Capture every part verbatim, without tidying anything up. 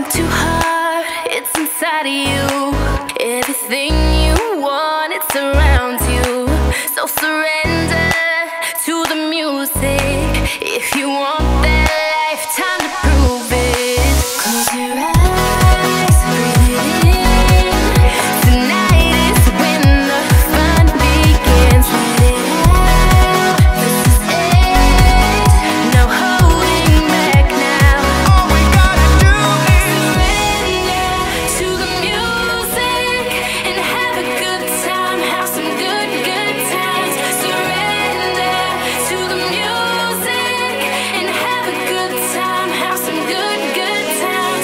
too hard, it's inside of you. Everything you want, it surrounds you. So surrender to the music. If you want that life, time to prove it. Close your eyes, breathe it in. Tonight is when the fun begins. Let it out, this is it. No holding back now. All we gotta do is surrender to the music and have a good time. Have some good, good times. Surrender to the music and have a good time. Have some good, good times.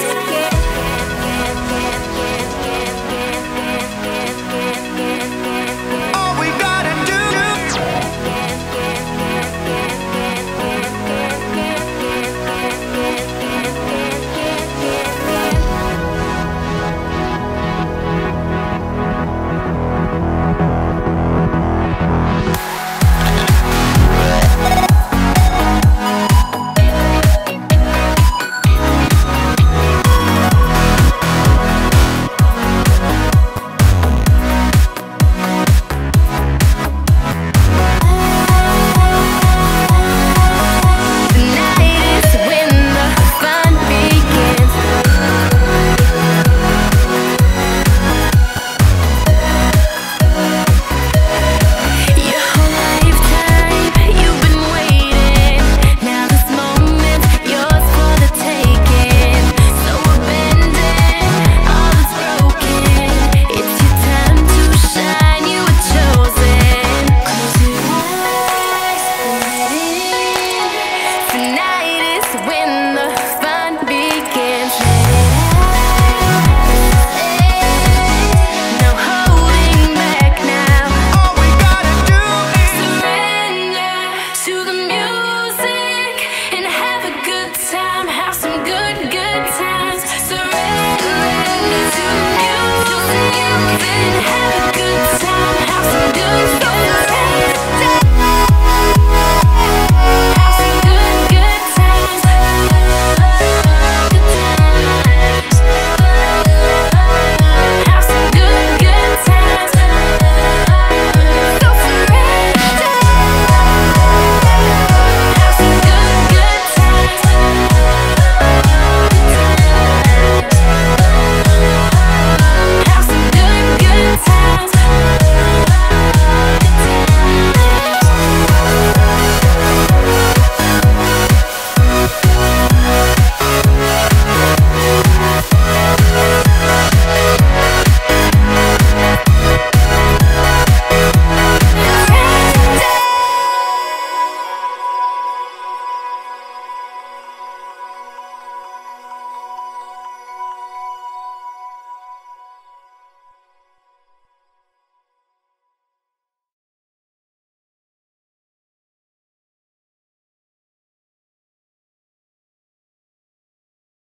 all we gotta do. Tonight is when the fun begins. Your whole lifetime, you've been waiting. Now this moment, yours for the taking. So abandon all that's broken. It's your time to shine, you were chosen. Close your eyes, let it in. Tonight is when the fun begins. Let it out, no holding back now. All we gotta do is Surrender to the music and have a good time. Have some good, good times. Surrender to the music and have a good time.